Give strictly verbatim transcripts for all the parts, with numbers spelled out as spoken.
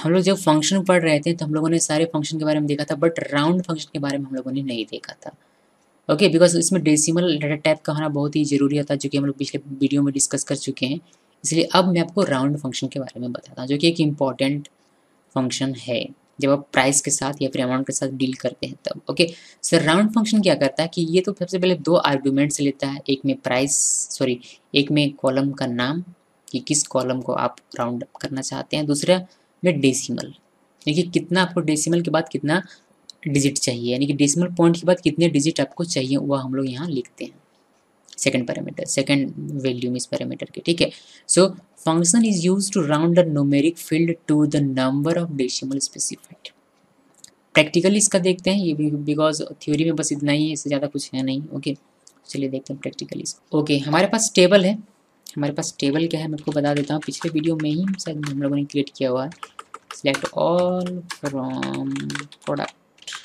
हम लोग जब फंक्शन पढ़ रहे थे तो हम लोगों ने सारे फंक्शन के बारे में देखा था, बट राउंड फंक्शन के बारे में हम लोगों ने नहीं देखा था। ओके, बिकॉज इसमें डेसिमल डाटा टाइप का होना बहुत ही ज़रूरी होता है, जो कि हम लोग पिछले वीडियो में डिस्कस कर चुके हैं। इसलिए अब मैं आपको राउंड फंक्शन के बारे में बताता हूँ, जो कि एक इम्पॉर्टेंट फंक्शन है जब आप प्राइस के साथ या फिर अमाउंट के साथ डील करते हैं तब। ओके, सर राउंड फंक्शन क्या करता है कि ये तो सबसे पहले दो आर्ग्यूमेंट्स लेता है, एक में प्राइस सॉरी एक में कॉलम का नाम कि किस कॉलम को आप राउंड अप करना चाहते हैं, दूसरा में डेसिमल, यानी कि कितना आपको डेसिमल के बाद कितना डिजिट चाहिए, यानी कि डेसिमल पॉइंट के बाद कितने डिजिट आपको चाहिए वह हम लोग यहाँ लिखते हैं। सेकंड पैरामीटर, सेकंड वैल्यू में इस पैरामीटर के, ठीक है। So function is use to round the numeric field to the number of decimal specified. Practically इसका देखते हैं, ये बिकॉज थ्योरी में बस इतना ही है, इससे ज़्यादा कुछ है नहीं। ओके, चलिए देखते हैं प्रैक्टिकली। ओके, हमारे पास टेबल है, हमारे पास टेबल क्या है मैं आपको बता देता हूँ, पिछले वीडियो में ही शायद हम लोगों ने क्रिएट किया हुआ है। Select all from product,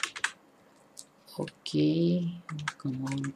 okay command,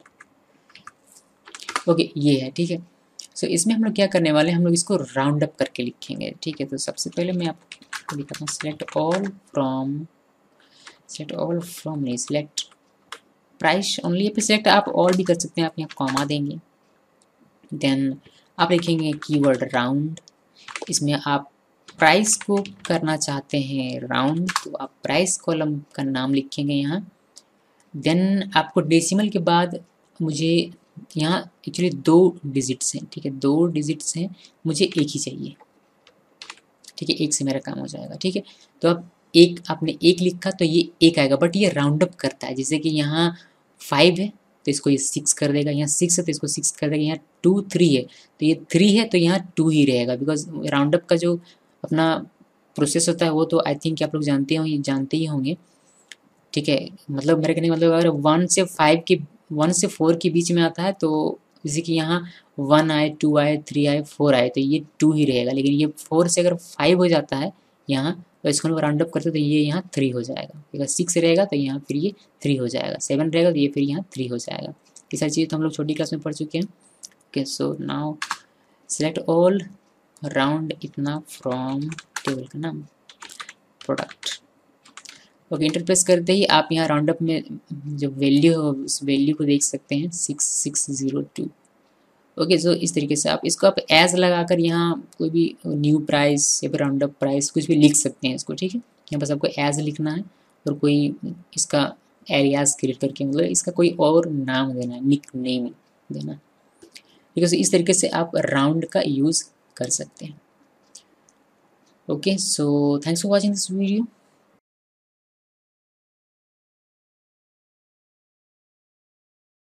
okay ये है, ठीक है। सो so, इसमें हम लोग क्या करने वाले हैं, हम लोग इसको राउंड अप करके लिखेंगे, ठीक है। तो सबसे पहले मैं आपको दिखाता हूँ, select all from, select all from नहीं, सिलेक्ट प्राइस ओनली, या फिर सिलेक्ट आप ऑल भी कर सकते हैं, आप यहाँ कॉमा देंगे, देन आप लिखेंगे कीवर्ड राउंड। इसमें आप प्राइस को करना चाहते हैं राउंड, तो आप प्राइस कॉलम का नाम लिखेंगे यहाँ। देन आपको डेसिमल के बाद मुझे यहाँ एक्चुअली दो डिजिट्स हैं, ठीक है, दो डिजिट्स हैं, मुझे एक ही चाहिए, ठीक है, एक से मेरा काम हो जाएगा, ठीक है। तो अब एक आपने एक लिखा तो ये एक आएगा, बट ये राउंड अप करता है, जैसे कि यहाँ फाइव है तो इसको ये सिक्स कर देगा, यहाँ सिक्स है तो इसको सिक्स कर देगा, यहाँ टू थ्री है तो ये थ्री है तो यहाँ टू ही रहेगा, बिकॉज राउंड अप का जो अपना प्रोसेस होता है वो तो आई थिंक आप लोग जानते हो जानते ही होंगे, ठीक है। मतलब मेरे कहने का मतलब अगर वन से फाइव के वन से फोर के बीच में आता है तो जैसे कि यहाँ वन आए, टू आए, थ्री आए, फोर आए तो ये टू ही रहेगा, लेकिन ये फोर से अगर फाइव हो जाता है यहाँ तो इसको लोग राउंड अप करते तो ये यहाँ थ्री हो जाएगा, अगर सिक्स रहेगा तो यहाँ फिर ये थ्री हो जाएगा, सेवन रहेगा तो ये फिर यहाँ थ्री हो जाएगा। ये सारी चीज़ तो हम लोग छोटी क्लास में पढ़ चुके हैं। Okay, so now select all round इतना फ्रॉम टेबल का नाम प्रोडक्ट। ओके, इंटर प्रेस करते ही आप यहाँ राउंड अप में जो वैल्यू है उस वैल्यू को देख सकते हैं, six six zero two. Okay, so इस तरीके से आप इसको आप एज लगाकर यहाँ कोई भी न्यू प्राइस या फिर राउंड अप प्राइस कुछ भी लिख सकते हैं इसको, ठीक है। यहाँ बस आपको एज लिखना है और कोई इसका एरियाज क्रिएट करके मतलब इसका कोई और नाम देना है, निक नेम देना, ठीक है। सो इस तरीके से आप राउंड का यूज़ कर सकते हैं। Okay, so thanks for watching this video.